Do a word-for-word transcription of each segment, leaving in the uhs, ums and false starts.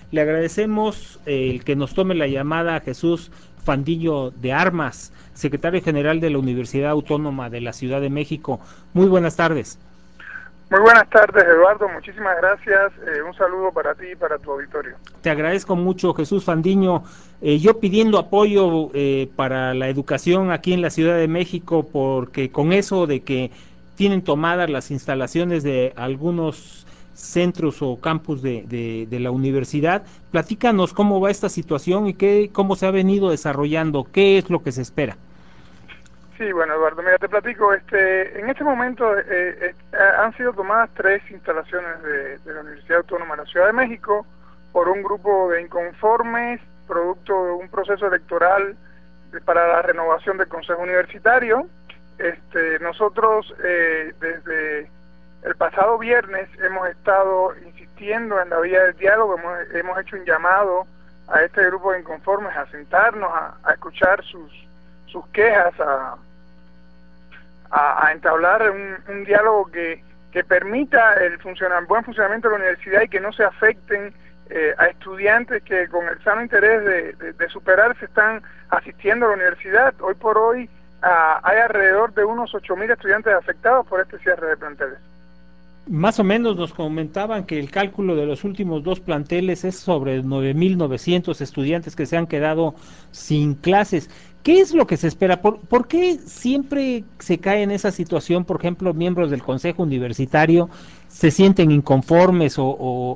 Le agradecemos eh, el que nos tome la llamada a Jesús Fandiño de Armas, secretario general de la Universidad Autónoma de la Ciudad de México. Muy buenas tardes. Muy buenas tardes, Eduardo. Muchísimas gracias. Eh, un saludo para ti y para tu auditorio. Te agradezco mucho, Jesús Fandiño. Eh, yo pidiendo apoyo eh, para la educación aquí en la Ciudad de México, porque con eso de que tienen tomadas las instalaciones de algunos centros o campus de, de, de la universidad, platícanos cómo va esta situación y qué, cómo se ha venido desarrollando, qué es lo que se espera. Sí, bueno, Eduardo, mira, te platico, este, en este momento eh, eh, han sido tomadas tres instalaciones de, de la Universidad Autónoma de la Ciudad de México por un grupo de inconformes, producto de un proceso electoral de, para la renovación del Consejo Universitario. Este, nosotros eh, desde el pasado viernes hemos estado insistiendo en la vía del diálogo, hemos, hemos hecho un llamado a este grupo de inconformes a sentarnos, a, a escuchar sus, sus quejas, a A, a entablar un, un diálogo que, que permita el, funcionar, buen funcionamiento de la universidad y que no se afecten eh, a estudiantes que con el sano interés de, de, de superarse están asistiendo a la universidad. Hoy por hoy ah, hay alrededor de unos ocho mil estudiantes afectados por este cierre de planteles. Más o menos nos comentaban que el cálculo de los últimos dos planteles es sobre nueve mil novecientos estudiantes que se han quedado sin clases. ¿Qué es lo que se espera? ¿Por, ¿Por qué siempre se cae en esa situación? Por ejemplo, miembros del Consejo Universitario se sienten inconformes o, o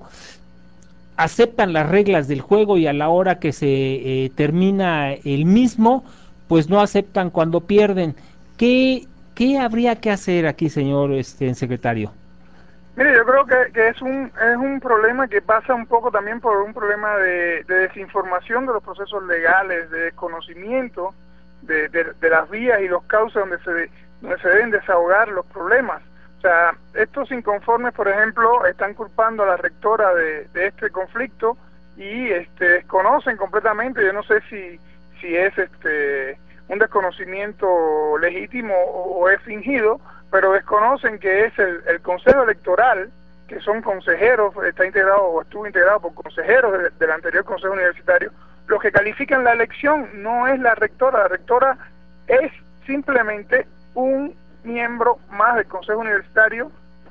aceptan las reglas del juego y a la hora que se eh, termina el mismo, pues no aceptan cuando pierden. ¿Qué, qué habría que hacer aquí, señor este, secretario? Mire, yo creo que, que es un es un problema que pasa un poco también por un problema de, de desinformación de los procesos legales, de desconocimiento de, de, de las vías y los cauces donde se donde se deben desahogar los problemas. O sea, estos inconformes, por ejemplo, están culpando a la rectora de, de este conflicto y este desconocen completamente. Yo no sé si si es este un desconocimiento legítimo o, o es fingido, pero desconocen que es el, el Consejo Electoral, que son consejeros, está integrado o estuvo integrado por consejeros de, del anterior Consejo Universitario, los que califican la elección. No es la rectora, la rectora es simplemente un miembro más del Consejo Universitario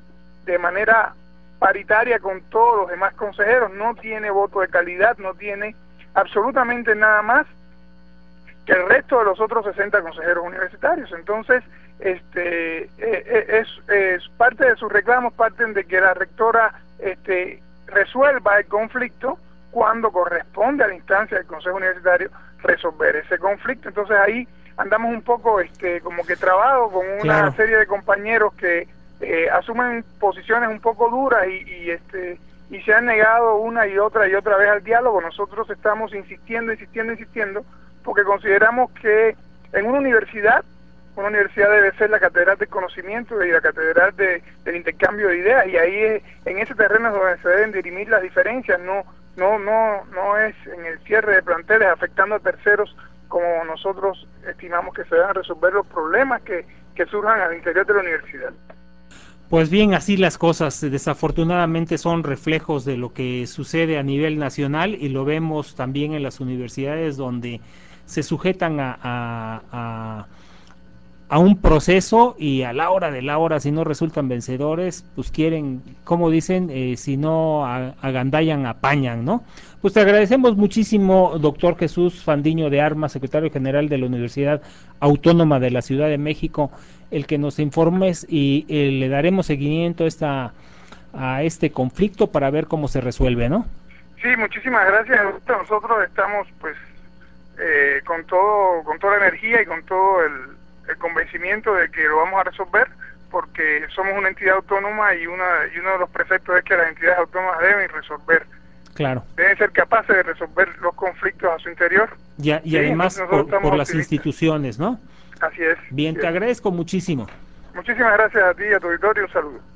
de manera paritaria con todos los demás consejeros, no tiene voto de calidad, no tiene absolutamente nada más que el resto de los otros sesenta consejeros universitarios. Entonces, este eh, es, es parte de sus reclamos parten de que la rectora este resuelva el conflicto cuando corresponde a la instancia del Consejo Universitario resolver ese conflicto. Entonces ahí andamos un poco este como que trabados con una Claro. serie de compañeros que eh, asumen posiciones un poco duras y, y este y se han negado una y otra y otra vez al diálogo. Nosotros estamos insistiendo, insistiendo, insistiendo, porque consideramos que en una universidad, una universidad debe ser la catedral del conocimiento y la catedral de, del intercambio de ideas, y ahí es, en ese terreno es donde se deben dirimir las diferencias, no, no, no, no es en el cierre de planteles afectando a terceros como nosotros estimamos que se deben resolver los problemas que, que surjan al interior de la universidad. Pues bien, así las cosas, desafortunadamente son reflejos de lo que sucede a nivel nacional y lo vemos también en las universidades donde se sujetan a, a, a, a un proceso y a la hora de la hora, si no resultan vencedores, pues quieren, como dicen, eh, si no agandallan, apañan, ¿no? Pues te agradecemos muchísimo, doctor Jesús Fandiño de Armas, secretario general de la Universidad Autónoma de la Ciudad de México, el que nos informes y eh, le daremos seguimiento a, esta, a este conflicto para ver cómo se resuelve, ¿no? Sí, muchísimas gracias. Nosotros estamos pues eh, con todo, con toda la energía y con todo el, el convencimiento de que lo vamos a resolver, porque somos una entidad autónoma y una y uno de los preceptos es que las entidades autónomas deben resolver. Claro. Deben ser capaces de resolver los conflictos a su interior. Y, a, y sí, además por, por las instituciones, ¿no? Así es. Bien, así te es. agradezco muchísimo. Muchísimas gracias a ti y a tu auditorio. Un saludo.